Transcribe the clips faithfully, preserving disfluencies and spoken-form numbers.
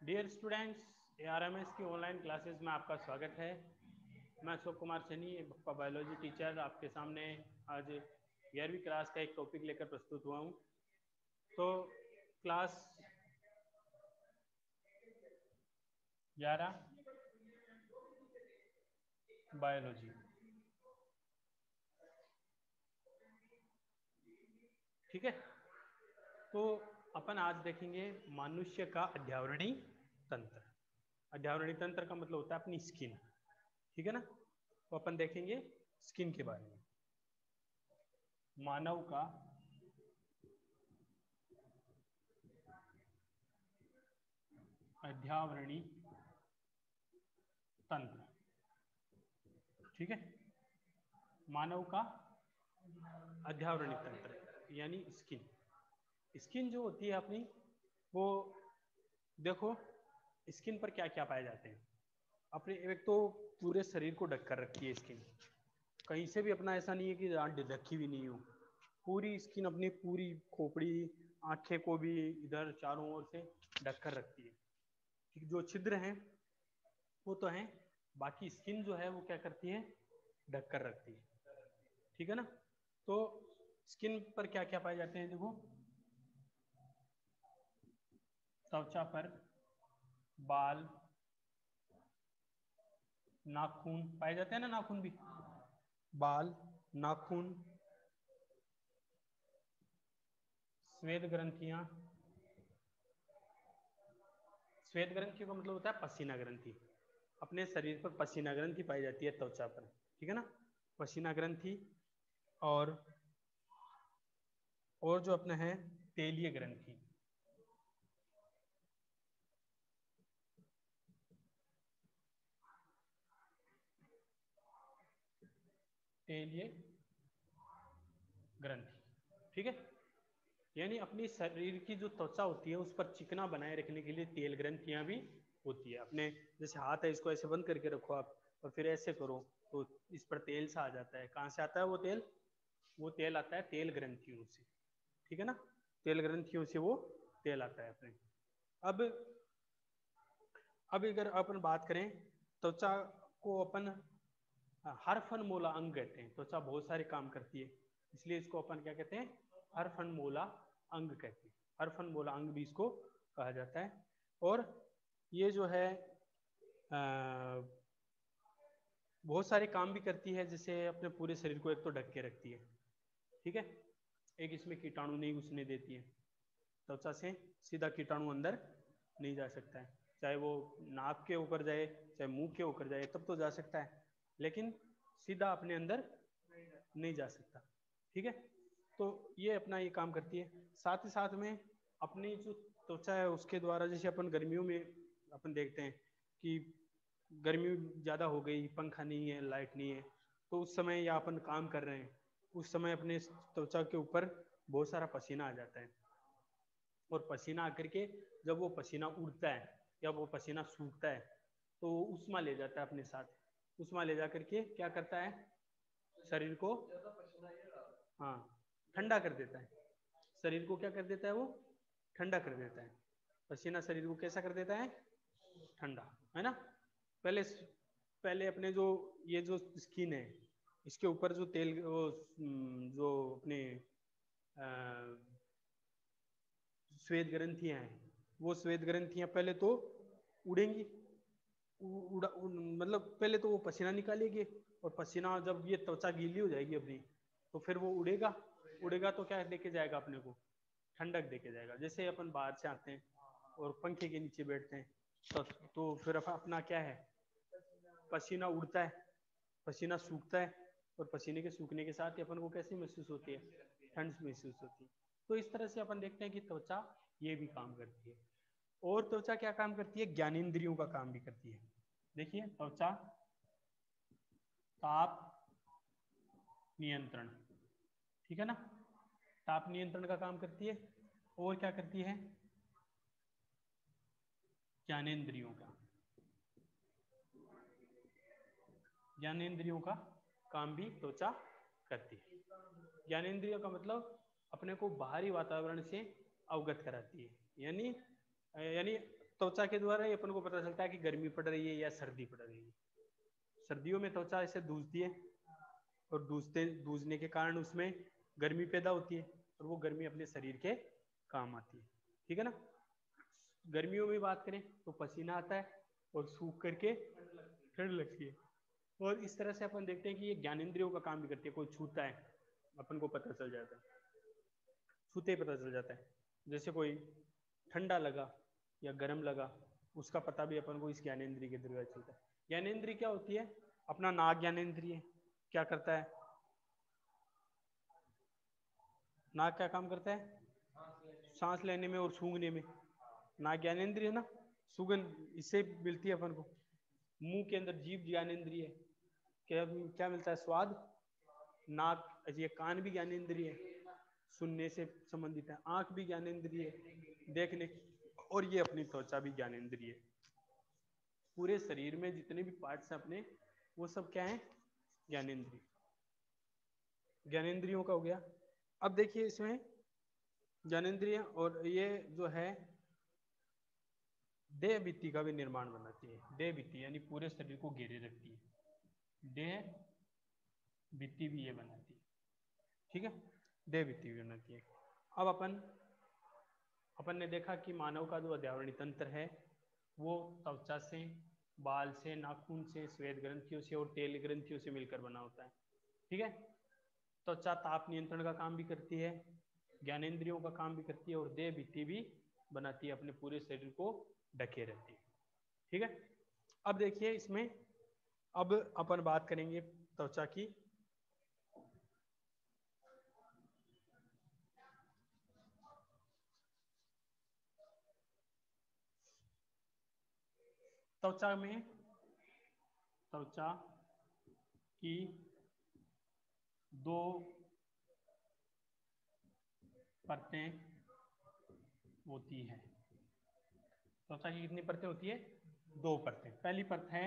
Dear students, A R M S की online classes में आपका स्वागत है। मैं अशोक कुमार सैनी, आपका बायोलॉजी टीचर, आपके सामने आज ग्यारहवीं क्लास का एक टॉपिक लेकर प्रस्तुत हुआ हूँ। तो क्लास ग्यारह बायोलॉजी, ठीक है। तो अपन आज देखेंगे मनुष्य का अध्यावरणीय तंत्र। अध्यावरणीय तंत्र का मतलब होता है अपनी स्किन, ठीक है ना। तो अपन देखेंगे स्किन के बारे में। मानव का अध्यावरणीय तंत्र, ठीक है। मानव का अध्यावरणीय तंत्र यानी स्किन। स्किन जो होती है अपनी, वो देखो स्किन पर क्या क्या पाए जाते हैं। अपने एक तो पूरे शरीर को ढक कर रखती है स्किन, कहीं से भी अपना ऐसा नहीं है कि आंख ढकी हुई नहीं हो। पूरी स्किन अपनी पूरी खोपड़ी, आंखें को भी इधर चारों ओर से ढक कर रखती है। जो छिद्र हैं वो तो हैं, बाकी स्किन जो है वो क्या करती है, ढक कर रखती है, ठीक है ना। तो स्किन पर क्या क्या पाए जाते हैं, देखो त्वचा पर बाल, नाखून पाए जाते हैं ना, नाखून भी, बाल, नाखून, श्वेत ग्रंथियां। श्वेत ग्रंथियों का मतलब होता है पसीना ग्रंथि। अपने शरीर पर पसीना ग्रंथि पाई जाती है त्वचा पर, ठीक है ना। पसीना ग्रंथि और और जो अपना है तेलीय ग्रंथि। तेलीय ग्रंथि, ठीक है। यानी अपनी शरीर की जो त्वचा होती है उस पर चिकना बनाए रखने के लिए तेल ग्रंथियां भी होती है। अपने जैसे हाथ है, इसको ऐसे बंद करके रखो आप और फिर ऐसे करो तो इस पर तेल सा आ जाता है। कहाँ से आता है वो तेल? वो तेल आता है तेल ग्रंथियों से, ठीक है ना। तेल ग्रंथियों से वो तेल आता है अपने। अब अब अगर अपन बात करें त्वचा को, अपन हर फन मोला अंग कहते हैं। त्वचा बहुत सारे काम करती है, इसलिए इसको अपन क्या कहते हैं, हर फन मोला अंग कहते हैं। हर फन मोला अंग भी इसको कहा जाता है। और ये जो है आ, बहुत सारे काम भी करती है, जैसे अपने पूरे शरीर को एक तो ढक के रखती है, ठीक है। एक इसमें कीटाणु नहीं घुसने देती है, त्वचा से सीधा कीटाणु अंदर नहीं जा सकता है। चाहे वो नाक के ऊपर जाए, चाहे मुंह के ऊपर जाए, तब तो जा सकता है, लेकिन सीधा अपने अंदर नहीं जा सकता, ठीक है। तो ये अपना ये काम करती है। साथ ही साथ में अपनी जो त्वचा है उसके द्वारा, जैसे अपन गर्मियों में अपन देखते हैं कि गर्मी ज़्यादा हो गई, पंखा नहीं है, लाइट नहीं है, तो उस समय या अपन काम कर रहे हैं, उस समय अपने त्वचा के ऊपर बहुत सारा पसीना आ जाता है। और पसीना आकर के जब वो पसीना उड़ता है या वो पसीना सूखता है तो उष्मा ले जाता है अपने साथ। उष्मा ले जा करके क्या करता है, शरीर को, हाँ, ठंडा कर देता है। शरीर को क्या कर देता है वो, ठंडा कर देता है। पसीना शरीर को कैसा कर देता है, ठंडा, है ना। पहले पहले अपने जो ये जो स्किन है, इसके ऊपर जो तेल, वो जो अपने श्वेत ग्रंथियां हैं, वो श्वेत ग्रंथियां पहले तो उड़ेंगी, उड़ा उड़, मतलब पहले तो वो पसीना निकालेगी, और पसीना जब ये त्वचा गीली हो जाएगी अपनी, तो फिर वो उड़ेगा। उड़ेगा तो क्या देके जाएगा अपने को, ठंडक देके जाएगा। जैसे अपन बाहर से आते हैं और पंखे के नीचे बैठते हैं तो, तो फिर अपना क्या है, पसीना उड़ता है, पसीना सूखता है, और पसीने के सूखने के साथ ही अपन को कैसी महसूस होती है, ठंड महसूस होती है। तो इस तरह से अपन देखते हैं कि त्वचा ये भी काम करती है। और त्वचा क्या काम करती है, ज्ञानेंद्रियों का काम भी करती है। देखिए त्वचा ताप नियंत्रण, ठीक है ना, ताप नियंत्रण का काम करती है। और क्या करती है, ज्ञानेंद्रियों का, ज्ञानेंद्रियों का काम भी त्वचा करती है। ज्ञानेंद्रियों का मतलब अपने को बाहरी वातावरण से अवगत कराती है। यानी यानी त्वचा के द्वारा ही अपन को पता चलता है कि गर्मी पड़ रही है या सर्दी पड़ रही है। सर्दियों में त्वचा ऐसे धूसती है और धूसते धूसने के कारण उसमें गर्मी पैदा होती है और वो गर्मी अपने शरीर के काम आती है, ठीक है ना। गर्मियों में बात करें तो पसीना आता है और सूख करके ठंड लगती है। और इस तरह से अपन देखते हैं कि ये ज्ञानेंद्रियों का काम भी करती है। कोई छूता है अपन को पता चल जाता है, छूते ही पता चल जाता है। जैसे कोई ठंडा लगा या गर्म लगा, उसका पता भी अपन को इस ज्ञानेंद्रिय के द्वारा चलता है। ज्ञानेंद्रिय क्या होती है? अपना नाक ज्ञानेंद्रिय क्या करता है? नाक क्या काम करता है? सांस लेने में और सूंघने में। नाक ज्ञानेंद्रिय है ना, सुगंध इससे मिलती है अपन को। मुंह के अंदर जीभ ज्ञानेंद्रिय है, क्या क्या मिलता है? स्वाद। नाक, ये कान भी ज्ञानेंद्रिय है, सुनने से संबंधित है। आंख भी ज्ञानेंद्रिय है, देखने। और ये अपनी त्वचा भी ज्ञानेंद्रिय है। पूरे शरीर में जितने भी पार्ट्स हैं अपने, वो सब क्या है? ज्ञानेंद्रिय। ज्ञानेंद्रियों का हो गया। अब देखिए इसमें ज्ञानेंद्रिय और ये जो है देह भित्ति का भी निर्माण बनाती है। देह भित्ति यानी पूरे शरीर को घेरे रखती है। देह भित्ति भी ये बनाती है, ठीक है। देह भित्ति भी बनाती है। अब अपन अपन ने देखा कि मानव का जो अध्यावरणीय तंत्र है वो त्वचा से, बाल से, नाखून से, श्वेत ग्रंथियों से और तेल ग्रंथियों से मिलकर बना होता है, ठीक है। त्वचा ताप नियंत्रण का काम भी करती है, ज्ञानेंद्रियों का काम भी करती है और देह भित्ति भी बनाती है, अपने पूरे शरीर को ढके रहती है, ठीक है। अब देखिए इसमें अब अपन बात करेंगे त्वचा की। त्वचा में त्वचा की दो परतें होती है। त्वचा की कितनी परतें होती है? दो परतें। पहली परत है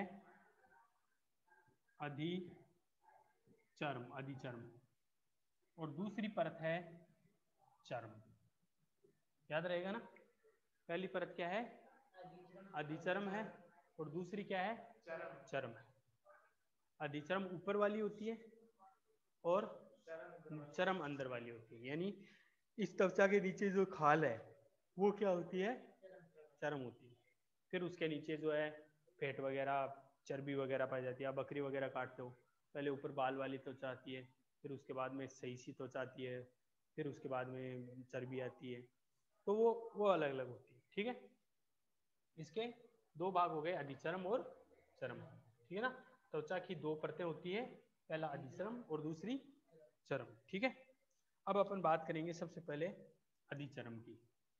अधिचर्म, अधिचर्म, और दूसरी परत है चर्म। याद रहेगा ना? पहली परत क्या है? अधिचर्म है और दूसरी क्या है? चर्म है। अधिचर्म ऊपर वाली होती है और चर्म अंदर वाली होती है। यानी इस त्वचा के नीचे जो खाल है वो क्या होती है? चर्म होती है। फिर उसके नीचे जो है पेट वगैरह, चर्बी वगैरह पाई जाती है। आप बकरी वगैरह काटते हो, पहले ऊपर बाल वाली त्वचा आती है, फिर उसके बाद में सही सी त्वचा आती है, फिर उसके बाद में चर्बी आती है। तो वो वो अलग अलग होती है, ठीक है। इसके दो भाग हो गए, अधिचर्म और चर्म, ठीक है ना। त्वचा की दो परतें होती है, पहला अधिचर्म और दूसरी चर्म, ठीक है। अब अपन बात करेंगे सबसे पहले अधिचर्म की।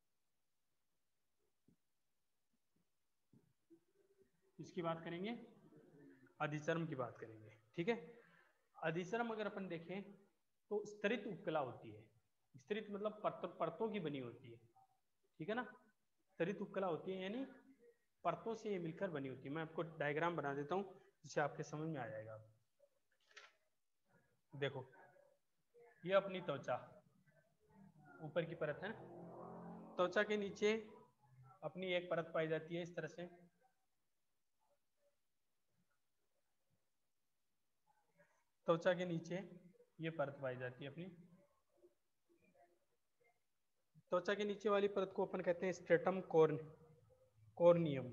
इसकी बात करेंगे, अधिचर्म की बात करेंगे, ठीक है। अधिचर्म अगर अपन देखें तो स्तरित उपकला होती है। स्तरित मतलब परत, परतों की बनी होती है, ठीक है ना। स्तरित उपकला होती है यानी परतों से ये मिलकर बनी होती है। मैं आपको डायग्राम बना देता हूँ जिससे आपके समझ में आ जाएगा। देखो ये अपनी त्वचा ऊपर की परत है। त्वचा के नीचे अपनी एक परत पाई जाती है इस तरह से। त्वचा के नीचे ये परत पाई जाती है अपनी। त्वचा के नीचे वाली परत को अपन कहते हैं stratum corn corneum.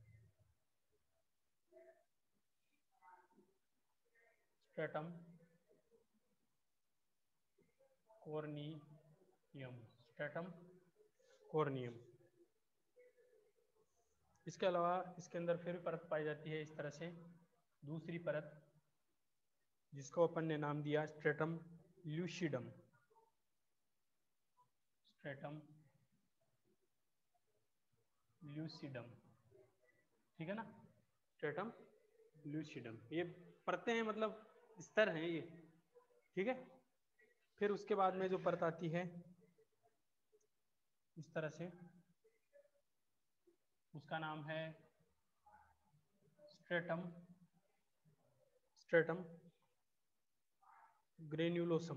Stratum corneum, stratum corneum. इसके अलावा इसके अंदर फिर परत पाई जाती है इस तरह से, दूसरी परत जिसको अपन ने नाम दिया स्ट्रेटम ल्यूसिडम। स्ट्रेटम ल्यूसिडम, ठीक है ना। स्ट्रेटम ल्यूसिडम, ये परतें हैं, मतलब स्तर हैं ये, ठीक है। फिर उसके बाद में जो परत आती है इस तरह से, उसका नाम है stratum stratum granulosum.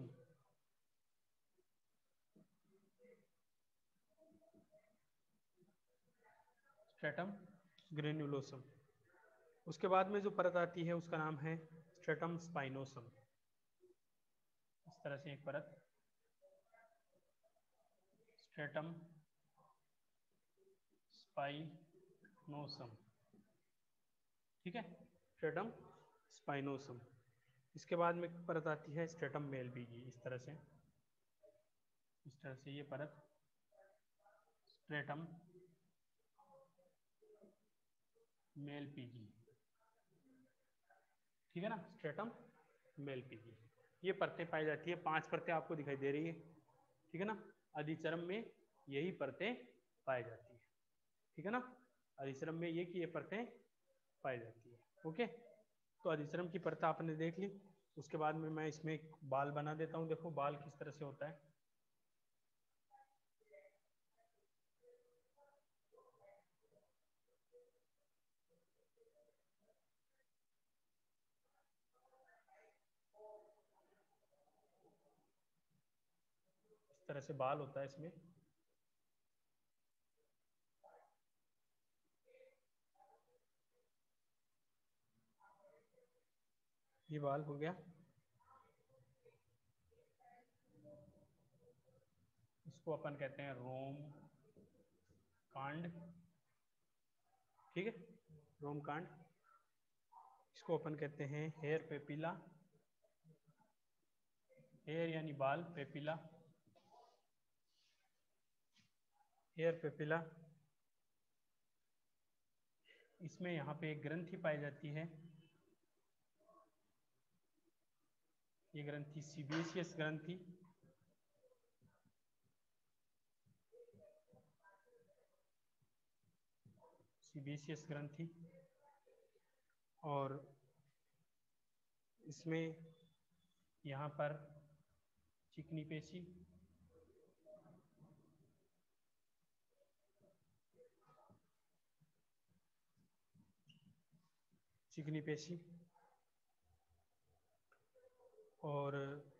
Stratum granulosum. उसके बाद में जो परत आती है उसका नाम है स्ट्रेटम स्पाइनोसम। इस तरह से एक परत स्ट्रेटम स्पाइनोसम, ठीक है, स्ट्रेटम स्पाइनोसम। इसके बाद में परत आती है स्ट्रेटम मेलपिजी। इस तरह से इस तरह से ये परत स्ट्रेटम मेलपिजी, ठीक है ना, स्ट्रेटम मेलपिजी। ये परतें पाई जाती है, पांच परतें आपको दिखाई दे रही है, ठीक है ना। अधिचर्म में यही परतें पाई जाती है, ठीक है ना। अधिचर्म में ये की ये परतें पाई जाती है। ओके, तो अधिचर्म की परत आपने देख ली। उसके बाद में मैं इसमें एक बाल बना देता हूँ। देखो बाल किस तरह से होता है। इस तरह से बाल होता है इसमें। ये बाल हो गया। इसको अपन कहते हैं रोम कांड, ठीक है, रोम कांड। इसको अपन कहते हैं हेयर पेपिला, हेयर यानी बाल, पेपिला हेयर पेपिला। इसमें यहाँ पे एक ग्रंथि पाई जाती है, ये ग्रंथि सीबेशियस ग्रंथि। सीबेशियस ग्रंथि। और इसमें यहाँ पर चिकनी पेशी, चिकनी पेशी। और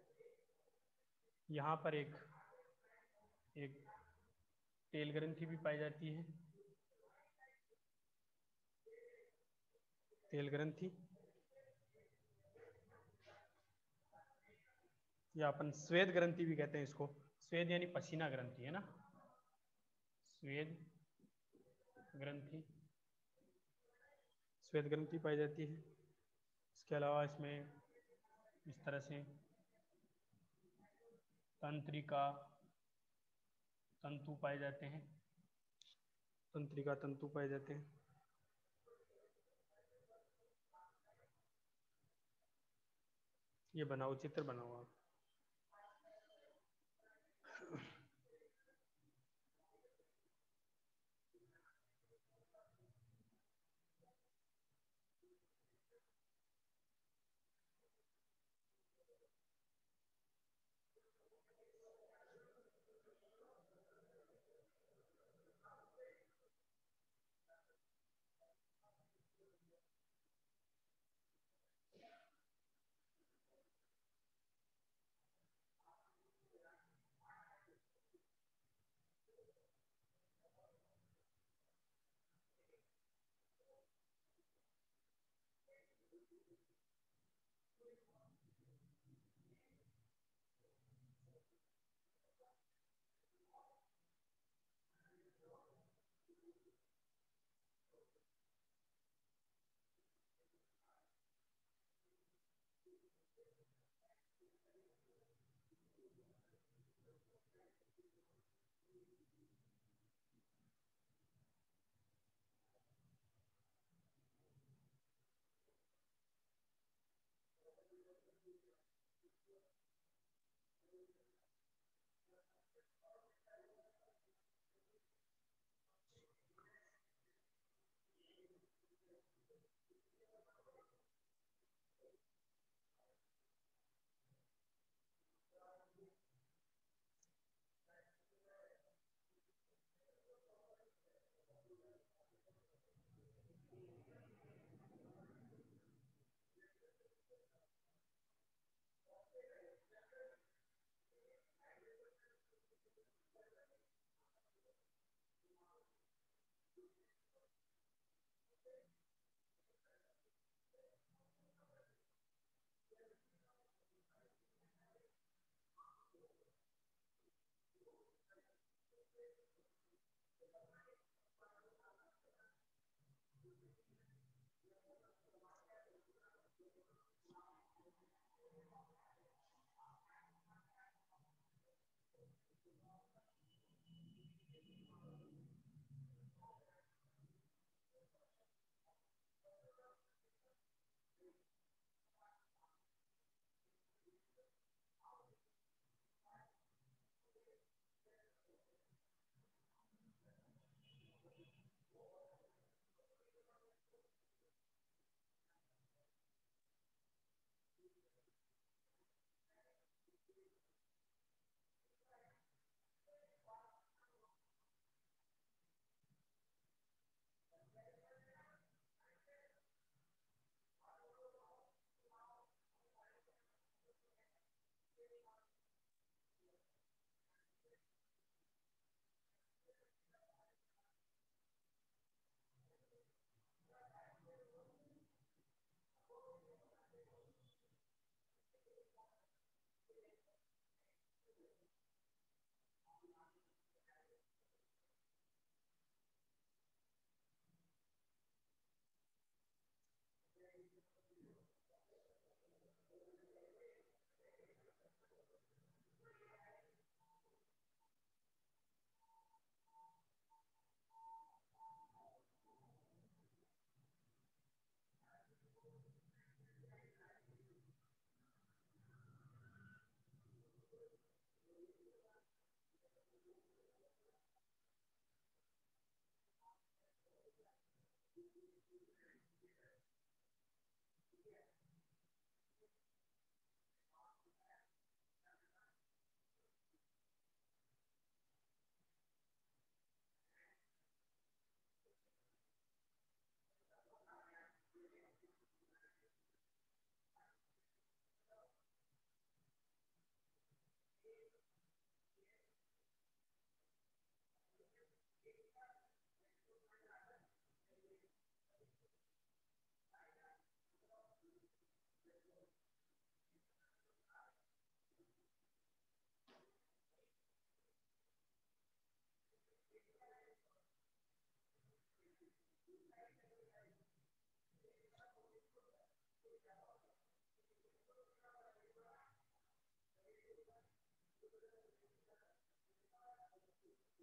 यहाँ पर एक एक तेल ग्रंथि भी पाई जाती है, तेल ग्रंथि, या अपन स्वेद ग्रंथि भी कहते हैं इसको। स्वेद यानी पसीना ग्रंथि, है ना, स्वेद ग्रंथि, स्वेद ग्रंथि पाई जाती है। इसके अलावा इसमें इस तरह से तंत्रिका तंतु पाए जाते हैं, तंत्रिका तंतु पाए जाते हैं। ये बनाओ, चित्र बनाओ आप।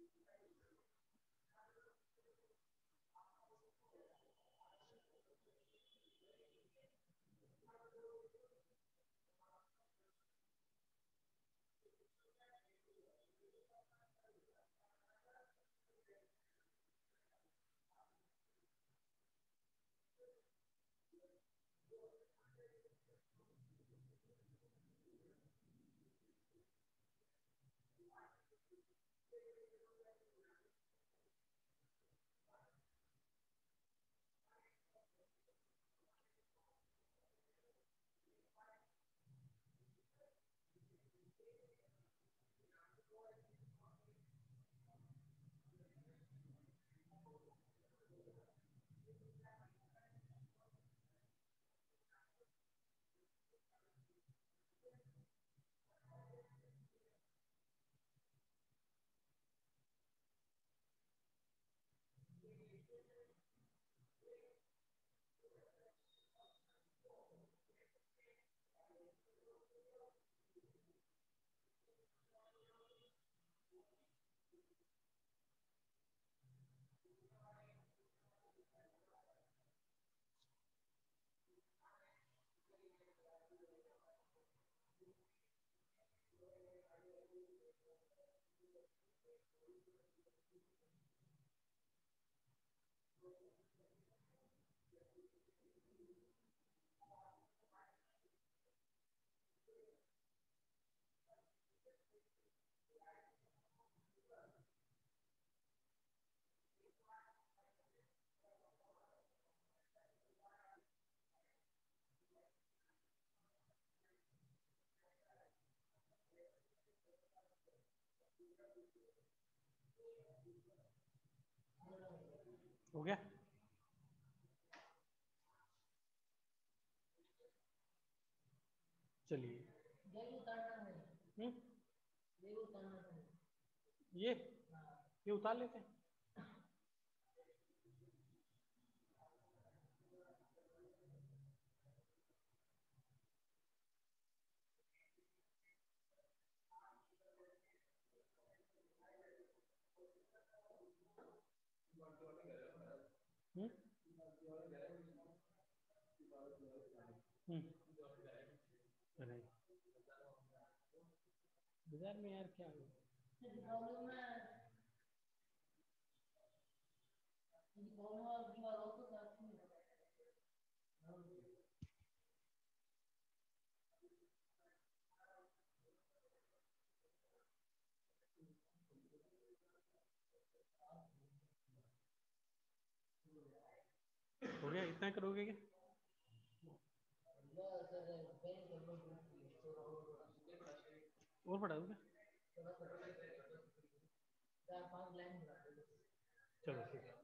हो गया? चलिए ये ये उतार लेते हैं। हम्म हम्म बाजार में यार क्या है? हो गया? इतना करोगे क्या? और बढ़ा दूंगा? चलो ठीक है।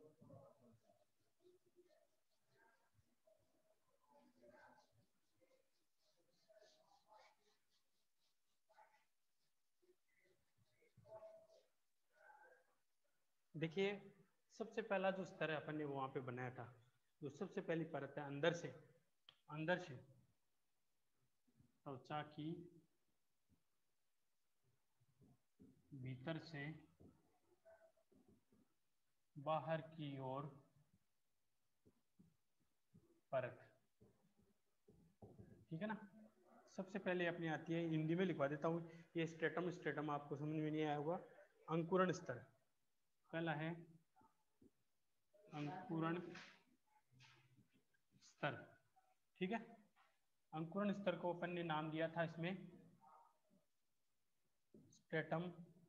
देखिए, सबसे पहला जो स्तर है अपन ने वहां पे बनाया था, जो सबसे पहली परत है अंदर से, अंदर से त्वचा की भीतर से बाहर की ओर परत, ठीक है ना। सबसे पहले अपनी आती है, हिंदी में लिखवा देता हूँ, ये स्ट्रेटम, स्ट्रेटम आपको समझ में नहीं आया होगा। अंकुरण स्तर पहला है, अंकुरण स्तर, ठीक है। अंकुरण स्तर को अपन ने नाम दिया था इसमें stratum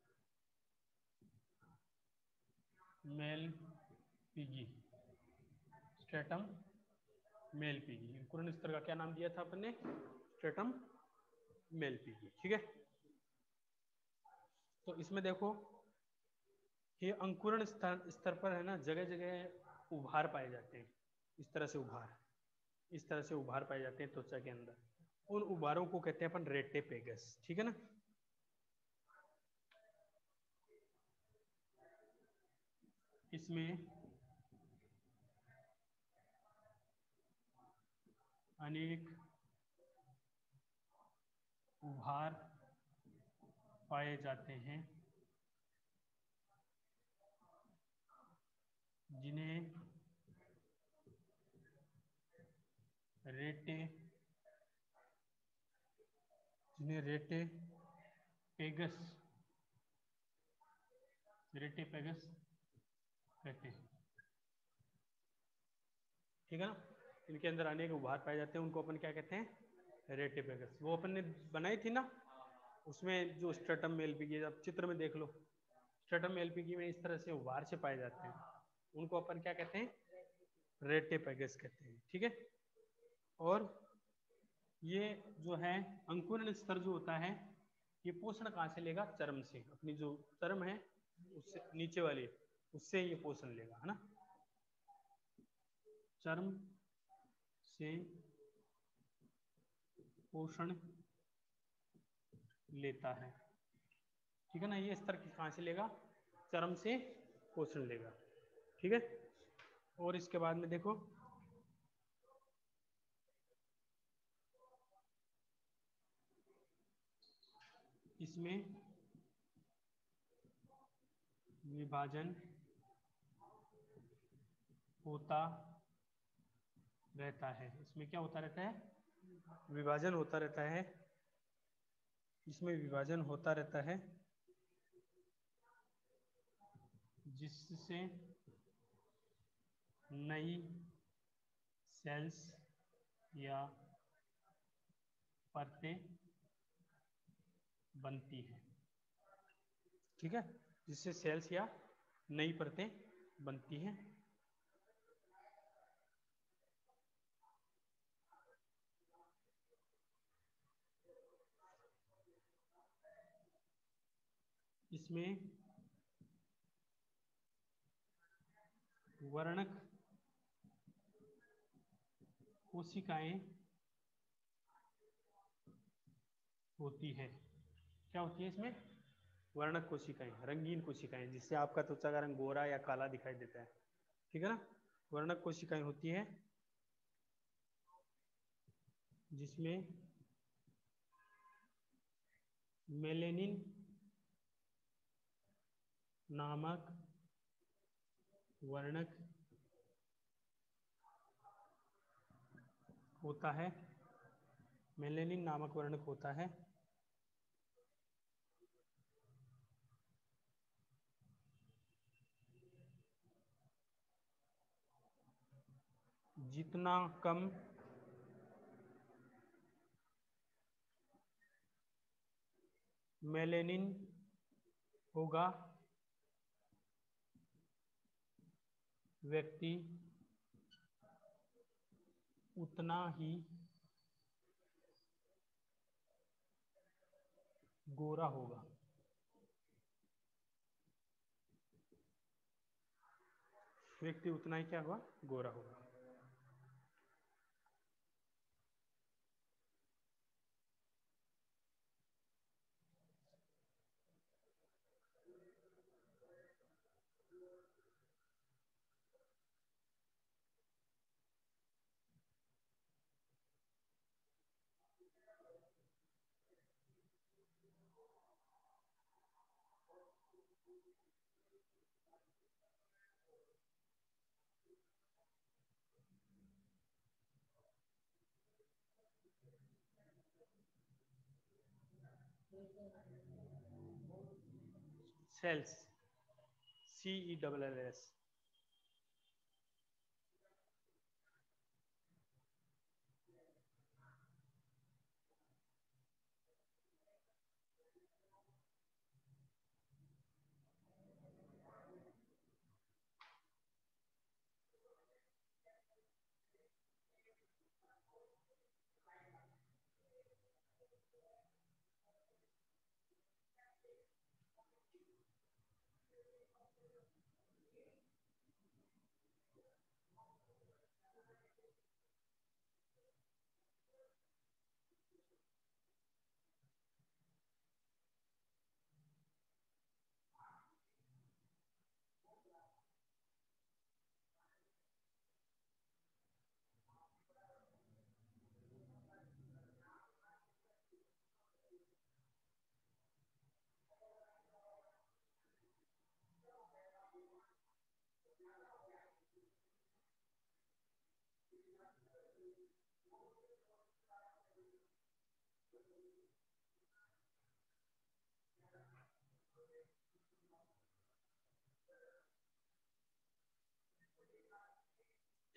malpighii, stratum malpighii. अंकुरण स्तर का क्या नाम दिया था अपन ने? स्ट्रेटम मेल पीजी, ठीक है। तो इसमें देखो, ये अंकुरण स्तर स्तर पर है ना, जगह जगह उभार पाए जाते हैं, इस तरह से उभार, इस तरह से उभार पाए जाते हैं त्वचा के अंदर। उन उभारों को कहते हैं अपन रेटेपेगस, ठीक है ना। इसमें अनेक उभार पाए जाते हैं जिन्हें रेटे जिन्हें रेटे पेगस रेटे पेगस कहते हैं। ठीक है ना, इनके अंदर अनेक उपहार पाए जाते हैं, उनको अपन क्या कहते हैं, रेटे पेगस। वो अपन ने बनाई थी ना, उसमें जो स्ट्रेटम एलपीगी, अब चित्र में देख लो, स्ट्रेटम एलपीगी में इस तरह से उपहार से पाए जाते हैं, उनको अपन क्या कहते हैं, रेटे पेगस कहते हैं। ठीक है, और ये जो है अंकुरण स्तर जो होता है, ये पोषण कहाँ से लेगा, चर्म से, अपनी जो चर्म है उससे नीचे वाली, उससे ये पोषण लेगा, है ना, चर्म से पोषण लेता है। ठीक है ना, ये स्तर कहाँ से लेगा, चर्म से पोषण लेगा। ठीक है, और इसके बाद में देखो, इसमें विभाजन होता रहता है। इसमें क्या होता रहता है, विभाजन होता रहता है, इसमें विभाजन होता रहता है, जिससे नई सेल्स या परतें बनती हैं। ठीक है, जिससे सेल्स या नई परतें बनती हैं। इसमें वर्णक कोशिकाएं होती है। क्या होती है इसमें, वर्णक कोशिकाएं, रंगीन कोशिकाएं, जिससे आपका त्वचा का रंग गोरा या काला दिखाई देता है। ठीक है ना, वर्णक कोशिकाएं होती है, जिसमें मेलेनिन नामक वर्णक होता है, मेलेनिन नामक वर्णक होता है, जितना कम मेलेनिन होगा, व्यक्ति उतना ही गोरा होगा। व्यक्ति उतना ही क्या होगा, गोरा होगा। Cells, C E double L S.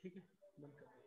ठीक है, बंद कर।